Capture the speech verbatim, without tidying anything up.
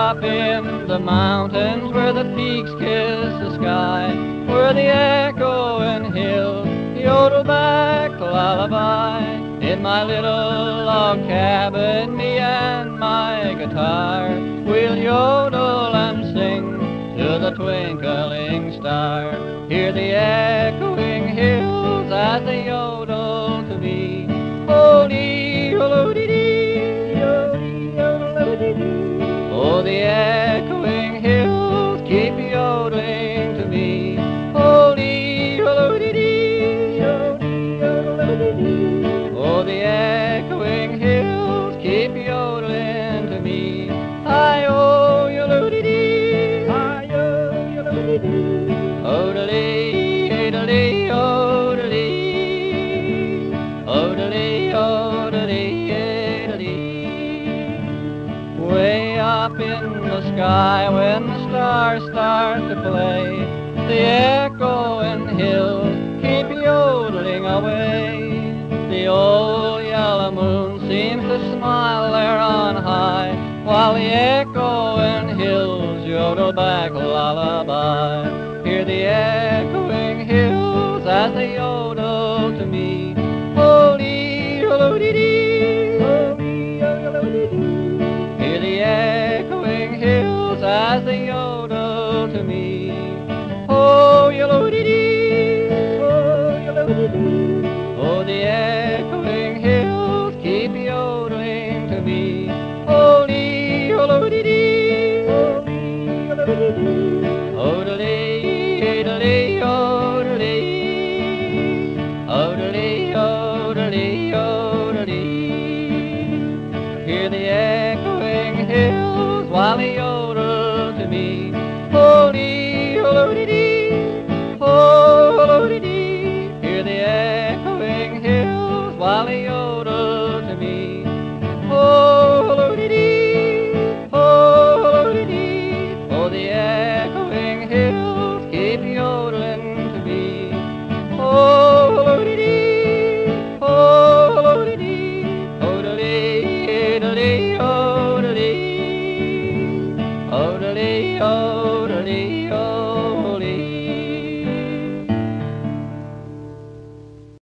up in the mountains where the peaks kiss the sky, where the echoing hills yodel back a lullaby. In my little log cabin, me and my guitar, we'll yodel and sing to the twinkling star. Hear the echoing hills as they yodel to me. Oh-dee, oh-dee-dee, oh-dee, oh-dee-dee. Oh, the echoing hills keep yodeling to me. Oh-dee, oh-dee-dee, oh-dee, oh-dee-dee. Oh, the echoing hills keep yodeling to me. Hi-oh, yo-dee-dee, hi-oh, yo-dee-dee. Oh-dee, oh-dee, oh-dee, oh-dee, oh-dee, oh-dee. Way up in the sky when the stars start to play, the echoing hills keep yodeling away. The old yellow moon seems to smile there on high, while the echoing hills yodel back a lullaby. Hear the echo